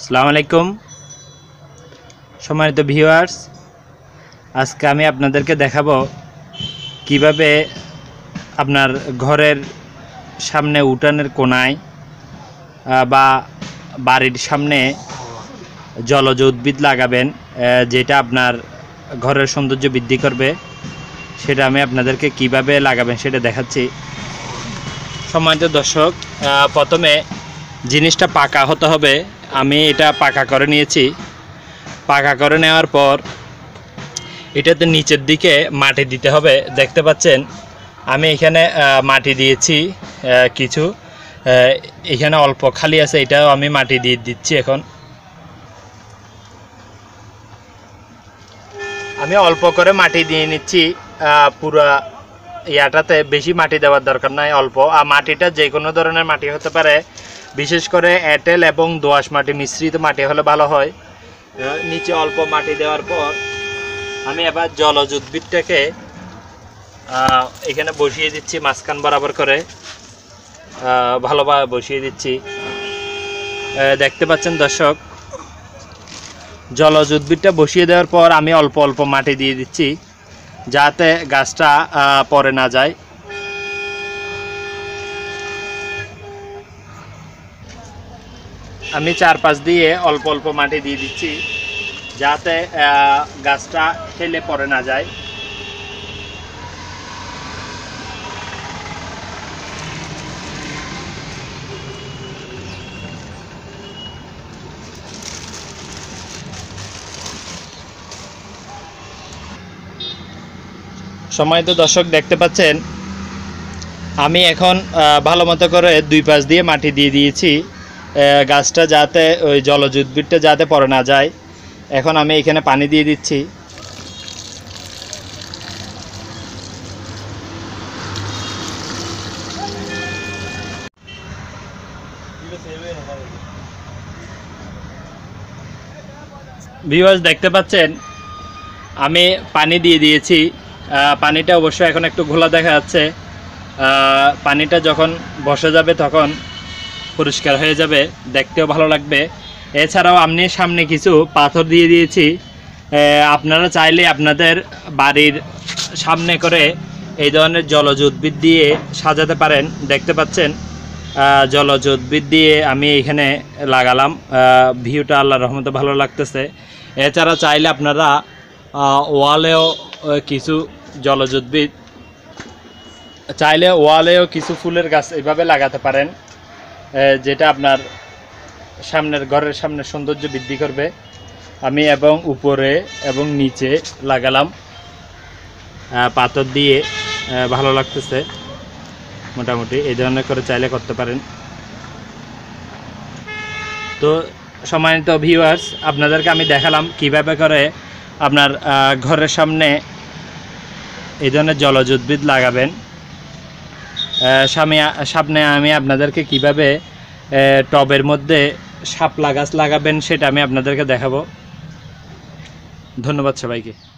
আসসালামু আলাইকুম সম্মানিত ভিউয়ার্স, আজকে আমি আপনাদেরকে দেখাবো কিভাবে আপনার ঘরের সামনে উঠানের কোণায় বা বাড়ির সামনে জলজ উদ্ভিদ লাগাবেন, যেটা আপনার ঘরের সৌন্দর্য বৃদ্ধি করবে। সেটা আমি আপনাদেরকে কিভাবে লাগাবেন সেটা দেখাচ্ছি। সম্মানিত দর্শক, প্রথমে জিনিসটা পাকা হতে হবে। আমি এটা পাকা করে নিয়েছি। পাকা করে নেওয়ার পর এটাতে নিচের দিকে মাটি দিতে হবে। দেখতে পাচ্ছেন আমি এখানে মাটি দিয়েছি কিছু, এখানে অল্প খালি আছে, এটাও আমি মাটি দিয়ে দিচ্ছি। এখন আমি অল্প করে মাটি দিয়ে নিচ্ছি। পুরা ইয়াটাতে বেশি মাটি দেওয়ার দরকার নাই, অল্প। আর মাটিটা যে কোনো ধরনের মাটি হতে পারে, বিশেষ করে এঁটেল এবং দোআঁশ মাটি মিশ্রিত মাটি হলে ভালো হয়। নিচে অল্প মাটি দেওয়ার পর আমি এবার জলজ উদ্ভিদটাকে এখানে বসিয়ে দিচ্ছি, মাঝখান বরাবর করে ভালোভাবে বসিয়ে দিচ্ছি। দেখতে পাচ্ছেন দর্শক, জলজ উদ্ভিদটা বসিয়ে দেওয়ার পর আমি অল্প অল্প মাটি দিয়ে দিচ্ছি, যাতে গাছটা পড়ে না যায়। আমি চারপাশ দিয়ে অল্প অল্প মাটি দিয়ে দিচ্ছি, যাতে গাছটা ঠেলে পড়ে না যায়। সম্মানিত দর্শক, দেখতে পাচ্ছেন আমি এখন ভালো মতো করে দুই পাশ দিয়ে মাটি দিয়ে দিয়েছি, গাছটা যাতে ওই জলজ উদ্ভিদটা যাতে পড়ে না যায়। এখন আমি এখানে পানি দিয়ে দিচ্ছি। ভিউয়ার্স, দেখতে পাচ্ছেন আমি পানি দিয়ে দিয়েছি। পানিটা অবশ্য এখন একটু ঘোলা দেখা যাচ্ছে। পানিটা যখন বসে যাবে তখন পরিষ্কার হয়ে যাবে, দেখতেও ভালো লাগবে। এছাড়াও আমি সামনে কিছু পাথর দিয়ে দিয়েছি। আপনারা চাইলে আপনাদের বাড়ির সামনে করে এই ধরনের জলজ উদ্ভিদ দিয়ে সাজাতে পারেন। দেখতে পাচ্ছেন জলজ উদ্ভিদ দিয়ে আমি এখানে লাগালাম। ভিউটা আল্লাহর রহমতে ভালো লাগতেছে। এছাড়া চাইলে আপনারা ওয়ালেও কিছু জলজ উদ্ভিদ, চাইলে ওয়ালেও কিছু ফুলের গাছ এইভাবে লাগাতে পারেন, যেটা আপনার সামনের ঘরের সামনে সৌন্দর্য বৃদ্ধি করবে। আমি এবং উপরে এবং নিচে লাগালাম পাথর দিয়ে, ভালো লাগতেছে। মোটামুটি এই ধরনের করে চাইলে করতে পারেন। তো সম্মানিত ভিউয়ার্স, আপনাদেরকে আমি দেখালাম কিভাবে করে আপনার ঘরের সামনে এই ধরনের জলজ উদ্ভিদ লাগাবেন। সামনে আমি আপনাদেরকে কিভাবে টবের মধ্যে শাপলা গাছ লাগাবেন সেটা আমি আপনাদেরকে দেখাবো। ধন্যবাদ সবাইকে।